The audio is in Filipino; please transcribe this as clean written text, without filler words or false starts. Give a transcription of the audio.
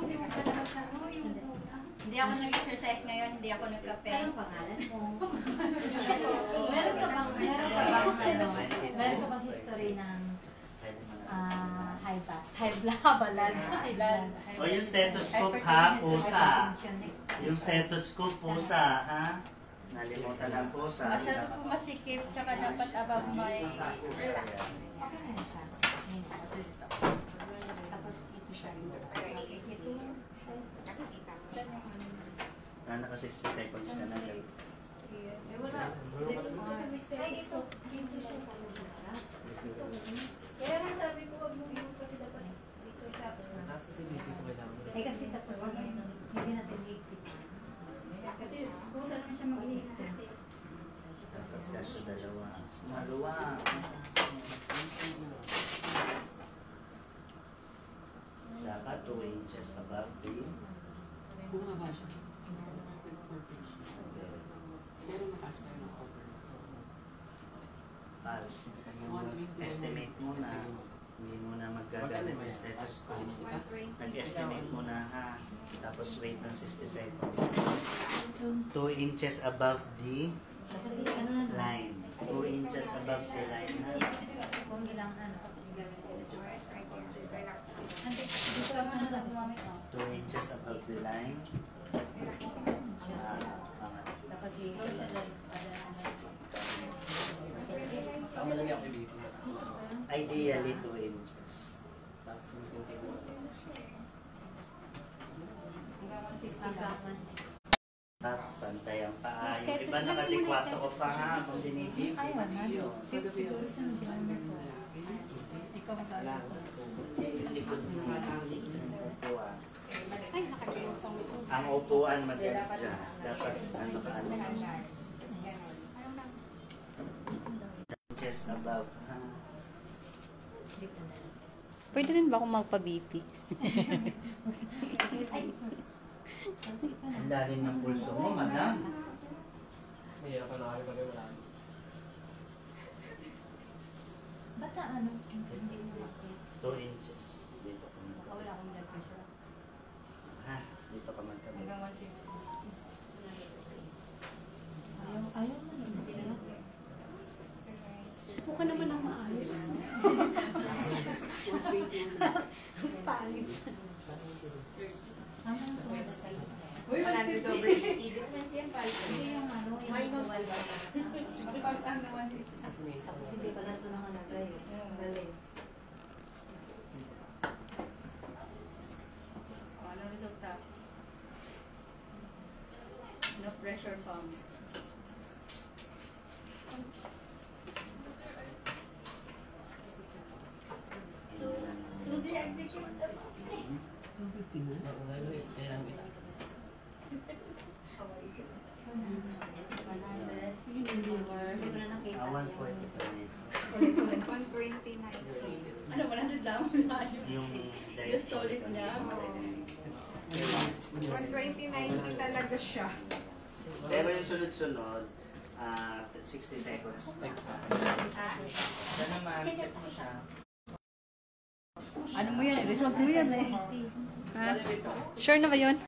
Hindi ako nag-exercise ngayon, hindi ako nagkape. Anong pangalan mo? Meron ka bang history ng high blood? O yung stethoscope ha, pusa. Yung stethoscope pusa ha. Nalimutan ang pusa. Masyado po masikip, tsaka dapat above my... Naka 60 seconds ka na lang. Kaya lang sabi ko, wag mo yung kasi dapat dito siya. Kasi tapos hindi natin higpit. Kasi kusa naman siya mag-iingat. Tapos kaso dalawa. Maluwa. Dapat 2 inches above the... Kung nga ba siya? Pero mataas pa yung over. Pulse. Estimate muna. Hindi muna maggagamit ng stethoscope. Nag-estimate muna ha. Tapos wait ng 60 seconds. 2 inches above the line. 2 inches above the line ha. Kung ilang 2 inches above the line. Ideally 2 inches. Tapos pantay ang paa. Yung iba nakalikwato ko pa ha. Kung dinibig. siguro sa mga ikaw ba? Ang upuan mag-adjust. Dapat ano ka ano. Chest above ha. Pwede rin ba akong magpa-BP? Ang lalim ng pulso mo, madam. Mahirap pa na kayo pag wala. Bata ano? Hindi mo makit. 2 inches. Dito ka magkabit. Wala akong blood pressure. Ha? Dito ka magkabit. Ayaw mo hindi na. Mukha naman ang maayos. Pangit. Uy, 100 over 80. Hindi yung ano, Minus. tapos hindi pala ito nang nagay. Galing. Ano resulta? No pressure pump. So, Suzy, execute the Ah, 145. 129. Ano, 100 lang? Yung Just told it niya. 120.90 talaga siya. Pero yung sunod-sunod, 60 seconds. Ito naman, check mo siya. Ano mo yan? Result mo yan eh. Ha? Sure na ba yun?